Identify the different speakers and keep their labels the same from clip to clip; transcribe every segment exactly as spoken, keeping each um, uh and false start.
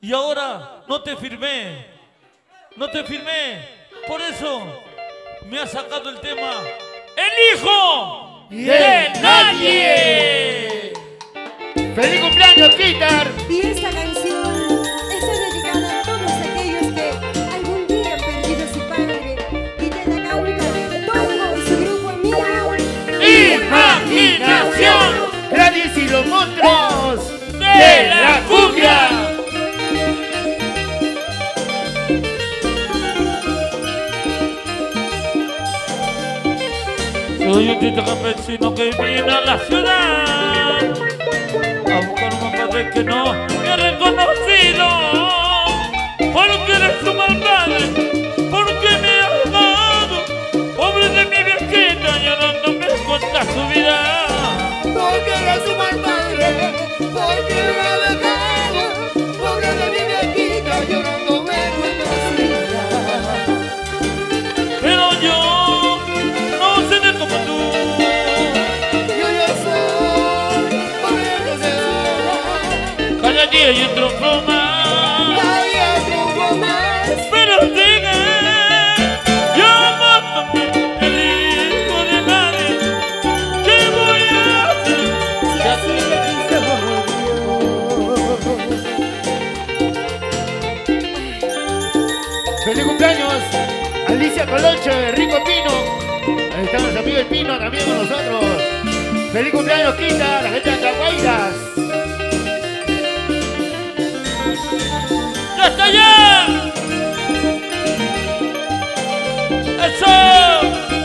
Speaker 1: Y ahora no te firmé. No te firmé. Por eso me ha sacado el tema El Hijo de Nadie.
Speaker 2: ¡Feliz cumpleaños, Peter!
Speaker 3: Y esta canción está dedicada a todos aquellos que algún día han perdido a su padre. Y te la canta Tongo y su grupo amigo
Speaker 1: Imaginación.
Speaker 2: ¡Gladys y los monstruos
Speaker 1: De la cumbia. Soy un tito campesino que viene a la ciudad a buscar un padre que no me ha reconocido, porque eres su mal padre, porque me ha dejado, pobre de mi viejita, llorándome cuenta su vida.
Speaker 2: Porque eres su mal padre, porque me ha dejado, pobre de mi viejita, llorando me cuenta su vida.
Speaker 1: Pero yo no seré como tú.
Speaker 2: Yo ya soy pobre de Dios.
Speaker 1: Cada día hay un trompo más,
Speaker 2: Cada día triunfo más.
Speaker 1: pero sigue llamándome el hijo de nadie. ¿Qué voy a hacer si así le quiso Dios?
Speaker 2: ¡Feliz cumpleaños! Alicia Colocho de Rico Pino. Ahí están los amigos del Pino también con nosotros. ¡Feliz cumpleaños, Quita! La gente de Caguairas.
Speaker 1: ¡Ya está ya! ¡Eso!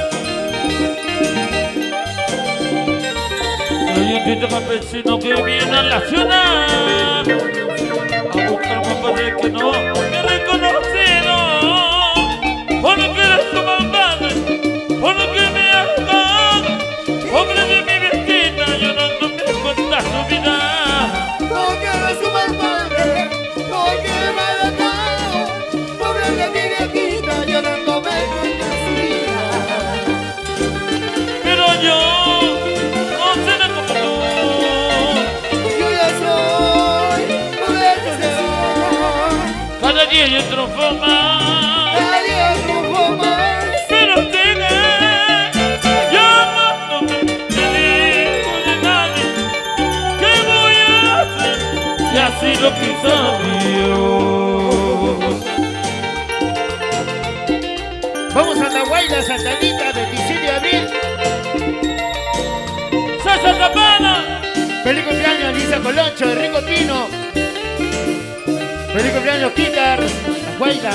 Speaker 1: Soy un tito campesino que viene a la ciudad a buscar un padre que no me ha reconocido, porque eres su mal padre, porque me ha dejado, pobre de mi viejita, llorando me cuenta su vida.
Speaker 2: Porque eres su mal padre, porque me ha dejado, pobre de mi viejita, llorando me cuenta su vida.
Speaker 1: Pero yo no seré como tú.
Speaker 2: Yo ya soy pobre de Dios.
Speaker 1: Cada día yo triunfo más,
Speaker 2: Cada día triunfo más.
Speaker 1: pero sigue llamándome el hijo de nadie. ¿Qué voy a hacer si así lo quiso Dios?
Speaker 2: Vamos a Nahuayla, Santa Anita, veintisiete de abril.
Speaker 1: ¡Sasa Zapana!
Speaker 2: ¡Feliz cumpleaños, Lisa Coloncho de Rico Pino! ¡Feliz cumpleaños, Kitar! ¡Nahuayla!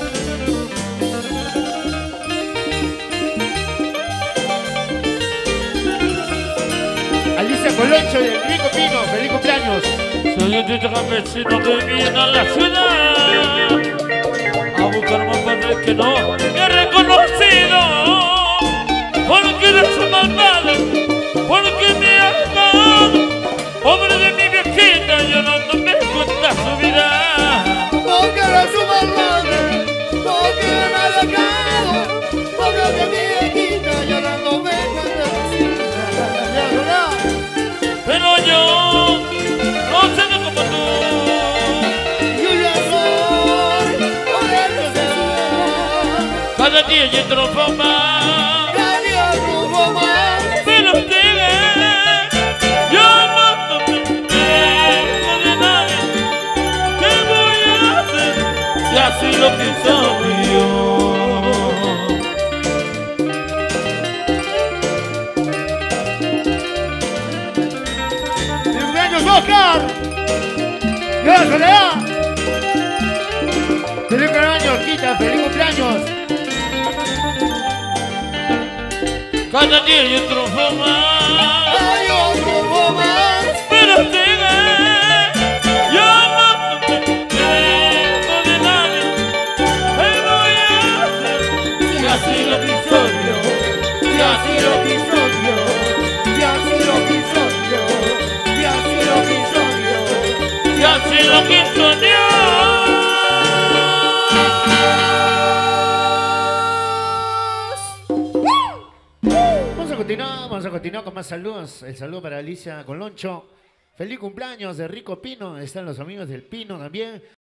Speaker 2: Alicia Coloncho de Rico Pino, ¡feliz cumpleaños!
Speaker 1: Soy un tito campesino que viene a la ciudad a buscar un padre que no me ha reconocido, porque eres su mal padre, porque me ha dejado, pobre de mi viejita, llorando me cuenta su vida.
Speaker 2: Porque eres su mal padre, porque me ha dejado, pobre de mi viejita, llorando me cuenta su vida.
Speaker 1: Pero yo no seré como tú.
Speaker 2: Yo ya soy pobre de Dios.
Speaker 1: Cada día yo triunfo más,
Speaker 2: Cada día triunfo más.
Speaker 1: pero sigue llamándome el hijo de nadie. ¿Qué voy a hacer si así lo quiso Dios?
Speaker 2: ¡Feliz cumpleaños, Oscar! ¡Ya, Soledad! ¡Feliz cumpleaños, Quita! ¡Feliz cumpleaños!
Speaker 1: Cada día yo triunfo más,
Speaker 2: ¡Ay, otro más!
Speaker 1: pero sigue llamándome el hijo de nadie. ¿Qué voy a hacer si así lo quiso Dios? Si así lo quiso Dios.
Speaker 2: ¡Y así lo quiso Dios! ¡Y así lo quiso Dios!
Speaker 1: Y así lo quiso Dios.
Speaker 2: Vamos a continuar, vamos a continuar con más saludos. El saludo para Alicia Coloncho. Feliz cumpleaños de Rico Pino. Están los amigos del Pino también.